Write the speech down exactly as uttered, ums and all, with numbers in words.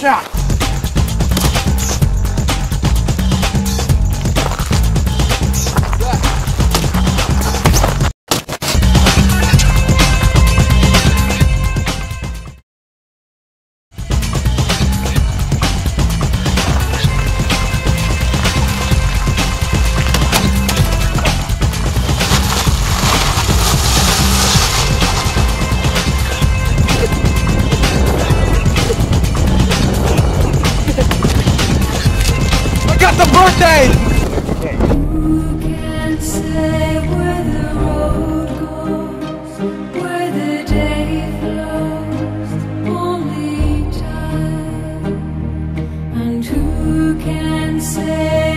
Yeah. The birthday! Who can say where the road goes, where the day flows, only time. And who can say